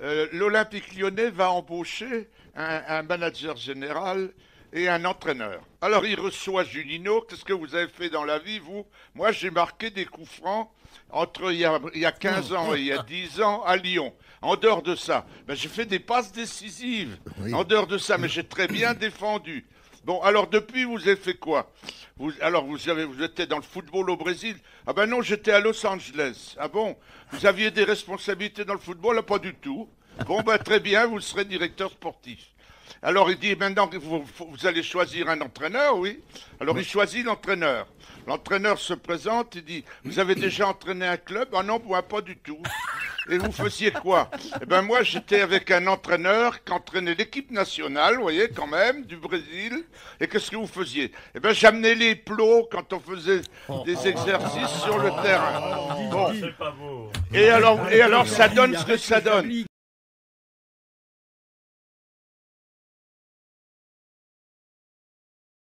l'Olympique lyonnais va embaucher un manager général et un entraîneur. Alors il reçoit Junino. Qu'est-ce que vous avez fait dans la vie, vous? Moi, j'ai marqué des coups francs entre il y a 15 ans et il y a 10 ans à Lyon. En dehors de ça, ben, j'ai fait des passes décisives. Oui. En dehors de ça, mais j'ai très bien défendu. Bon, alors depuis, vous avez fait quoi? Vous étiez dans le football au Brésil? Ah ben non, j'étais à Los Angeles. Ah bon? Vous aviez des responsabilités dans le football? Ah, pas du tout. Bon, ben très bien, vous serez directeur sportif. Alors il dit maintenant que vous allez choisir un entraîneur, oui. Alors il choisit l'entraîneur. L'entraîneur se présente, il dit, vous avez déjà entraîné un club? Ah non, moi pas du tout. Et vous faisiez quoi? Eh ben moi j'étais avec un entraîneur qui entraînait l'équipe nationale, vous voyez quand même, du Brésil. Et qu'est-ce que vous faisiez? Eh ben j'amenais les plots quand on faisait des exercices sur le terrain. Bon. C'est pas beau. Et alors ça donne ce que ça donne.